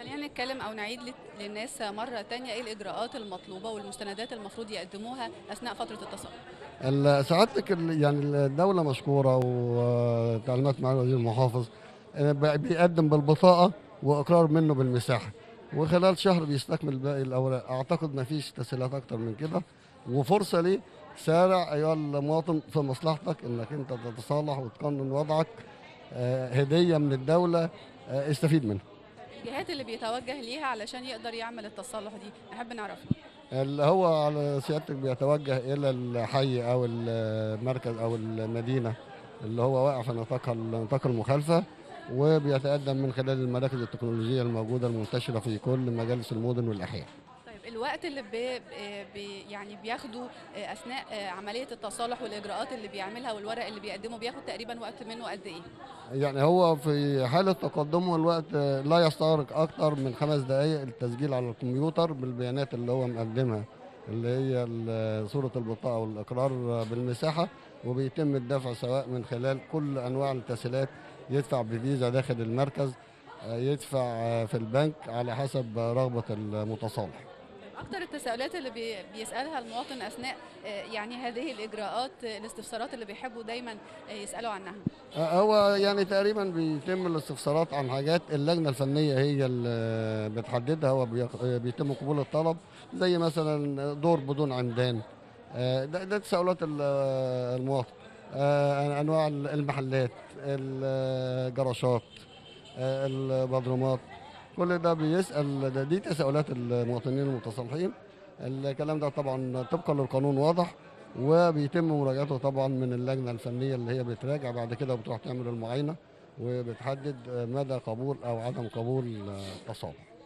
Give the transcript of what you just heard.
خلينا نتكلم او نعيد للناس مرة تانية ايه الاجراءات المطلوبة والمستندات المفروض يقدموها اثناء فترة التصالح. سعادتك يعني الدولة مشكورة وتعليمات معالي وزير المحافظ، بيقدم بالبطاقة وإقرار منه بالمساحة، وخلال شهر بيستكمل باقي الأوراق. أعتقد ما فيش تسهيلات أكتر من كده، وفرصة ليه. سارع أيها المواطن، في مصلحتك إنك أنت تتصالح وتقنن وضعك. هدية من الدولة، استفيد منها. الجهات اللي بيتوجه ليها علشان يقدر يعمل التصالح دي نحب نعرفها. اللي هو على سيادتك بيتوجه إلى الحي أو المركز أو المدينة اللي هو واقع في نطاق المخالفة، وبيتقدم من خلال المراكز التكنولوجية الموجودة المنتشرة في كل مجالس المدن والأحياء. طيب الوقت اللي يعني بياخده اثناء عملية التصالح والاجراءات اللي بيعملها والورق اللي بيقدمه بياخد تقريبا وقت منه قد ايه؟ يعني هو في حالة تقدمه الوقت لا يستغرق أكتر من 5 دقايق التسجيل على الكمبيوتر بالبيانات اللي هو مقدمها، اللي هي صورة البطاقة والإقرار بالمساحة، وبيتم الدفع سواء من خلال كل أنواع التسهيلات. يدفع بفيزا داخل المركز، يدفع في البنك على حسب رغبة المتصالح. اكتر التساؤلات اللي بيسالها المواطن اثناء يعني هذه الاجراءات، الاستفسارات اللي بيحبوا دايما يسالوا عنها. هو يعني تقريبا بيتم الاستفسارات عن حاجات اللجنة الفنية هي اللي بتحددها. هو بيتم قبول الطلب، زي مثلا دور بدون عمدان. ده تساؤلات المواطن. أنواع المحلات، الجراشات، البدرومات، كل ده بيسأل. دي تساؤلات المواطنين المتصالحين. الكلام ده طبعا طبقا للقانون واضح، وبيتم مراجعته طبعا من اللجنة الفنية اللي هي بتراجع بعد كده وبتروح تعمل المعاينة، وبتحدد مدى قبول أو عدم قبول التصالح.